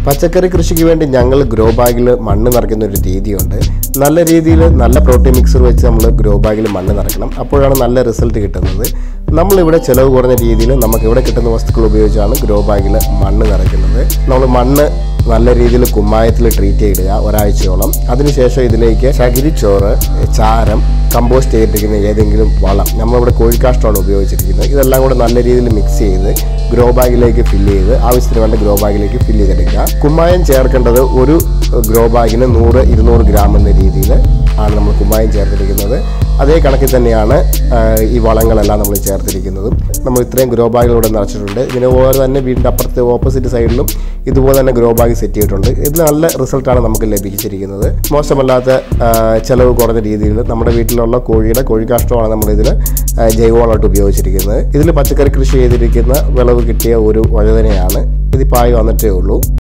പച്ചക്കറി കൃഷിക്ക് വേണ്ടി ഞങ്ങൾ ഗ്രോ ബാഗിൽ മണ്ണ് നിറയ്ക്കുന്ന ഒരു രീതിയുണ്ട്. നല്ല രീതിയിൽ നല്ല പ്രോട്ടീൻ മിക്സർ വെച്ച് നമ്മൾ ഗ്രോ ബാഗിൽ മണ്ണ് നിറയ്ക്കണം. അപ്പോഴാണ് നല്ല റിസൾട്ട് കിട്ടുന്നത്. നമ്മളിവിടെ ചിലവ് കുറഞ്ഞ രീതിയിൽ നമുക്കിവിടെ കിട്ടുന്ന വസ്തുക്കൾ ഉപയോഗിച്ചാണ് ഗ്രോ ബാഗിൽ മണ്ണ് നിറയ്ക്കുന്നത്. നമ്മൾ മണ്ണ് നല്ല രീതിയിൽ കുമ്മായത്തിൽ ട്രീറ്റ് ചെയ്തിടുക ഒരാഴ്ചയോളം. അതിനുശേഷം ഇതിലേക്ക് ചകിരിച്ചോറ്, ചാരം, കമ്പോസ്റ്റ് ചെയ്തിരിക്കുന്ന ഏതെങ്കിലും വളം, നമ്മളിവിടെ കോഴിക്കാഷ്ടമാണ് ഉപയോഗിച്ചിരിക്കുന്നത്, ഇതെല്ലാം കൂടെ നല്ല രീതിയിൽ മിക്സ് ചെയ്ത് ഗ്രോ ബാഗിലേക്ക് ഫില്ല് ചെയ്ത് ആവശ്യത്തിന് വേണ്ട ഗ്രോ ബാഗിലേക്ക് ഫില്ല് ചെയ്തെടുക്കുക. കുമ്മായം ചേർക്കേണ്ടത് ഒരു ഗ്രോ ബാഗിന് 100-200 ഗ്രാം എന്ന രീതിയിൽ ആണ് നമ്മൾ കുമ്മായം ചേർത്തിരിക്കുന്നത്. അതേ കണക്കിൽ തന്നെയാണ് ഈ വളങ്ങളെല്ലാം നമ്മൾ ചേർത്തിരിക്കുന്നതും. നമ്മൾ ഇത്രയും ഗ്രോ ബാഗുകളിവിടെ നിറച്ചിട്ടുണ്ട്. ഇതിനുപോലെ തന്നെ വീടിൻ്റെ അപ്പുറത്തെ ഓപ്പോസിറ്റ് സൈഡിലും ഇതുപോലെ തന്നെ ഗ്രോ ബാഗ് സെറ്റ് ചെയ്തിട്ടുണ്ട്. ഇതിൽ നല്ല റിസൾട്ടാണ് നമുക്ക് ലഭിച്ചിരിക്കുന്നത്. മോശമല്ലാത്ത ചിലവ് കുറഞ്ഞ രീതിയിൽ നമ്മുടെ വീട്ടിലുള്ള കോഴിക്കാഷ്ടമാണ് നമ്മളിതിൽ ജൈവവളമായിട്ട് ഉപയോഗിച്ചിരിക്കുന്നത്. ഇതിൽ പച്ചക്കറി കൃഷി ചെയ്തിരിക്കുന്ന വിളവ് കിട്ടിയ ഒരു വഴുതനയാണ്. ഇതിപ്പോൾ ആയി വന്നിട്ടേ ഉള്ളൂ.